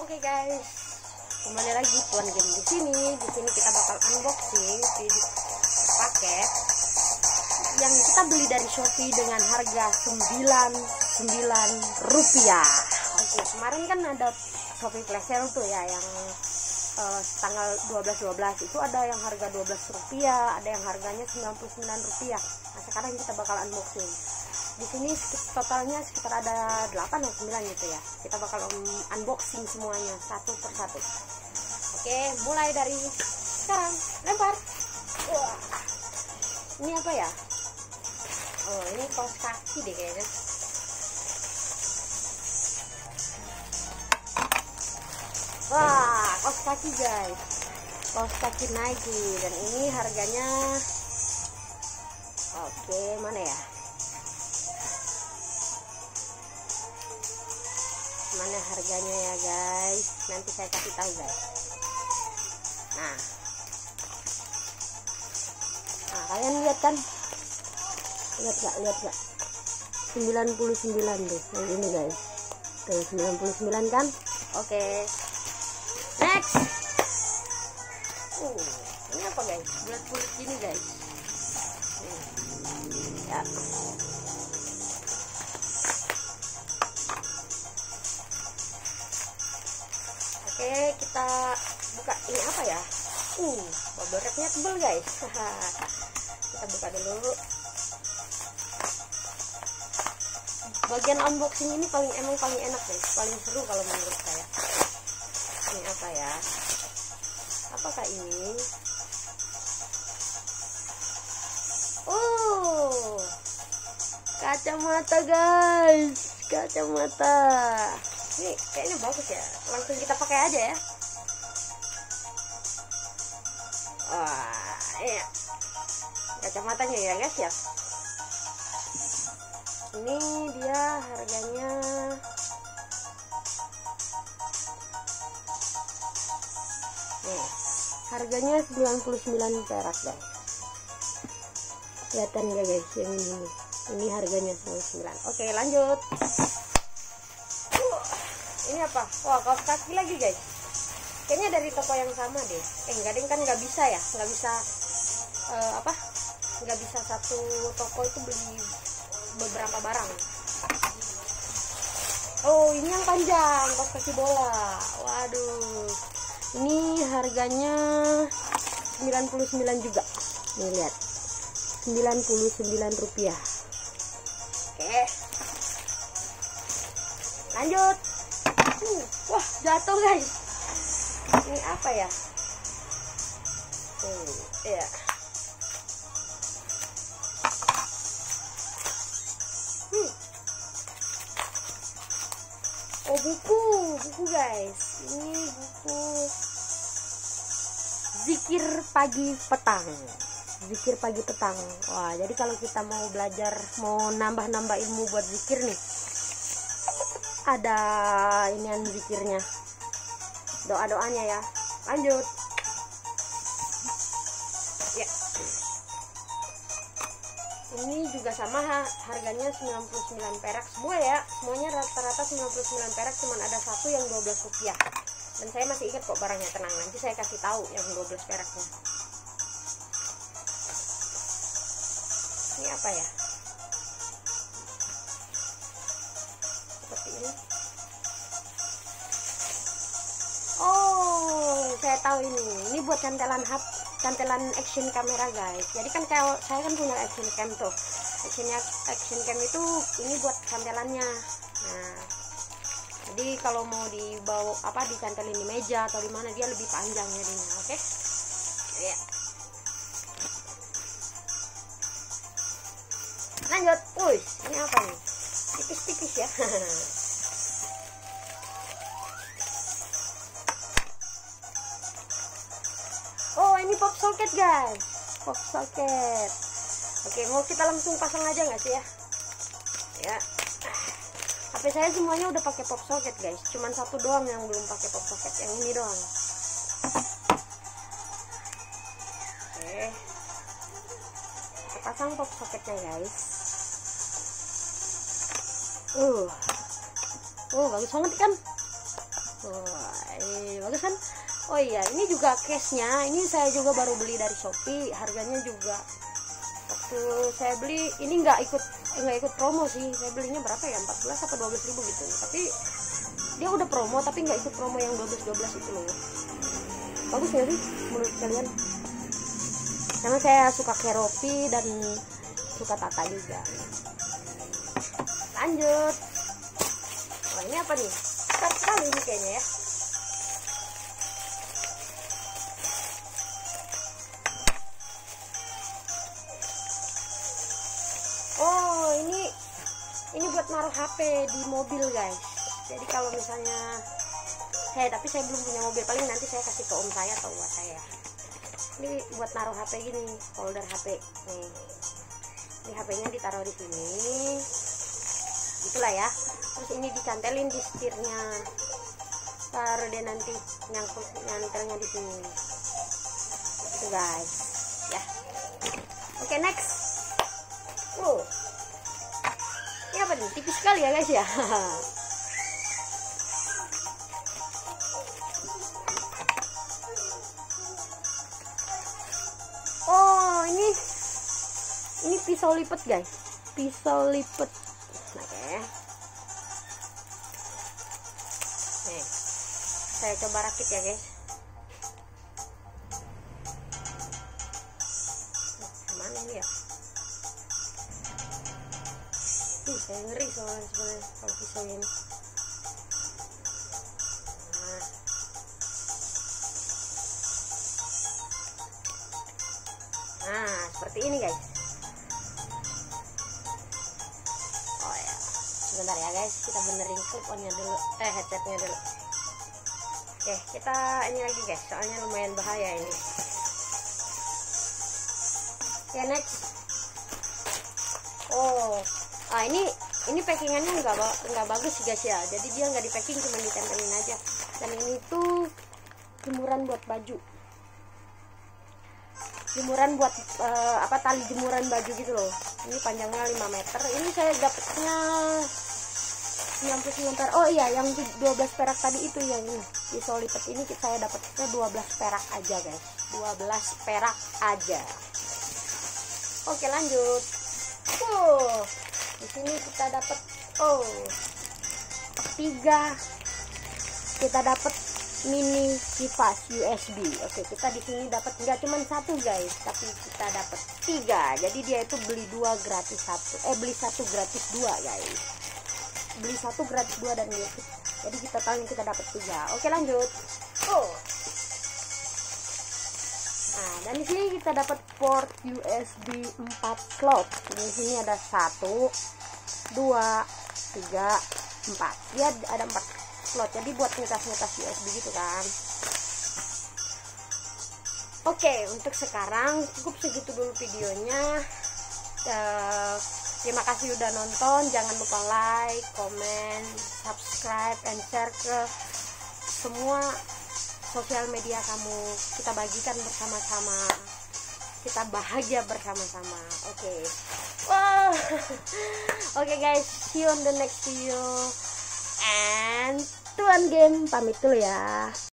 Oke guys, kembali lagi Tuan Game di sini. Di sini kita bakal unboxing di paket yang kita beli dari Shopee dengan harga Rp99. Oke, kemarin kan ada Shopee Flash Sale tuh ya, yang tanggal 12/12 itu ada yang harga Rp12, ada yang harganya Rp99. Nah, sekarang kita bakal unboxing. Di sini totalnya sekitar ada 8 atau 9 gitu ya. Kita bakal unboxing semuanya satu persatu. Oke, mulai dari sekarang. Lempar. Wah. Ini apa ya? Oh, ini kaos kaki deh kayaknya. Wah, kaos kaki guys. Kaos kaki Nike, dan ini harganya, oke, mana ya? Mana harganya ya guys, nanti saya kasih tahu guys. Nah, kalian lihat kan, lihat gak 99 deh yang ini guys. Tuh 99 kan. Oke, next. Ini apa guys, bulat-bulat gini guys. Ya, oke, kita buka. Ini apa ya? Bubble wrapnya tebel guys. Kita buka dulu. Bagian unboxing ini paling enak guys, paling seru kalau menurut saya. Ini apa ya? Apakah ini? Kacamata guys, kacamata. Ini kayaknya bagus ya, langsung kita pakai aja ya. Wah, iya, kacamatanya ya guys ya. Ini dia harganya harganya 99 perak guys. Kelihatan gak guys yang ini harganya 99. Oke, lanjut. Ini apa? Wah, kaos kaki lagi guys. Kayaknya dari toko yang sama deh. Enggak deh, kan nggak bisa ya, nggak bisa nggak bisa satu toko itu beli beberapa barang. Oh, ini yang panjang, kaos kaki bola. Waduh, ini harganya 99 juga. Nih lihat, Rp99. Oke, lanjut. Wah, jatuh guys. Ini apa ya? Ya. Oh, buku guys. Ini buku Zikir Pagi Petang. Zikir Pagi Petang. Wah, jadi kalau kita mau belajar, mau nambah ilmu buat zikir nih, ada inian zikirnya, doa-doanya ya. Lanjut ya. Ini juga sama, harganya 99 perak semua ya. Semuanya rata-rata 99 perak, cuman ada satu yang Rp12. Dan saya masih ingat kok barangnya, tenang, nanti saya kasih tahu yang 12 peraknya. Ini apa ya? Seperti ini. Oh, saya tahu ini. Ini buat cantelan action kamera guys. Jadi kan kalau saya kan punya action cam tuh. Action cam itu ini buat cantelannya. Nah, jadi kalau mau dibawa dicantelin di meja atau di mana, dia lebih panjang jadinya. Oke. Ya. Lanjut. Ini apa nih? Tipis-tipis ya. Oh, ini pop socket guys, pop socket. Oke, mau kita langsung pasang aja nggak sih ya? Ya, HP saya semuanya udah pakai pop socket guys, cuman satu doang yang belum pakai pop socket, yang ini doang. Oke, kita pasang pop socketnya guys. Bagus banget kan? Wah, bagus kan? Oh iya, ini juga case-nya. Ini saya juga baru beli dari Shopee. Harganya juga waktu saya beli ini nggak ikut promo sih. Saya belinya berapa ya? 14 atau 12 ribu gitu. Tapi dia udah promo tapi nggak ikut promo yang 12 itu loh. Bagus nggak sih menurut kalian? Karena saya suka Keroppi dan suka Tata juga. Lanjut. Oh, ini apa nih? Berat sekali ini kayaknya ya. Oh, ini buat naruh HP di mobil, guys. Jadi kalau misalnya tapi saya belum punya mobil, paling nanti saya kasih ke om saya atau buat saya. Ini buat naruh HP gini, holder HP. Nih. Ini HP-nya ditaruh di sini. Itulah ya. Terus ini dicantelin di setirnya. Taruh deh nanti nyantelnya di sini. Itu guys. Ya. Oke, next. Ini apa nih? Tipis sekali ya guys ya. Oh, ini pisau lipat guys. Pisau lipat. Oke. Nih. Saya coba rakit ya guys. Mana ini ya? Saya ngeri soalnya sebenarnya kalau pisau ini. Nah, seperti ini guys. Oh ya, sebentar ya guys, kita benerin clip-onnya dulu, headsetnya dulu. Oke, kita ini lagi guys, soalnya lumayan bahaya ini. Oke, next. Oh, ini packingannya nggak bagus sih guys ya. Jadi dia nggak di packing, cuma ditempelin aja. Dan ini tuh jemuran buat baju. Jemuran buat tali jemuran baju gitu loh. Ini panjangnya 5 meter. Ini saya dapatnya 99 perak. Oh iya, yang 12 perak tadi itu yang ini. Pisau lipat ini saya dapatnya 12 perak aja guys. 12 perak aja. Oke, lanjut. Di sini kita dapat 3. Kita dapat mini kipas USB. Oke, kita di sini dapat nggak cuma 1 guys, tapi kita dapat 3. Jadi dia itu beli 2 gratis 1. Beli 1 gratis 2 guys. Beli 1 gratis 2 dan gitu. Jadi kita tahu kita dapat 3. Oke, lanjut. Nah, dan di sini kita dapat port USB 4 slot. Di sini ada 1, 2, 3, 4. Dia ada 4 slot. Jadi buat ngetas USB gitu kan. Oke, untuk sekarang cukup segitu dulu videonya. Terima kasih udah nonton. Jangan lupa like, comment, subscribe, and share ke semua sosial media kamu. Kita bagikan bersama-sama. Kita bahagia bersama-sama. Oke. Wow. Oke guys, see you on the next video. And Tuan Game pamit dulu ya.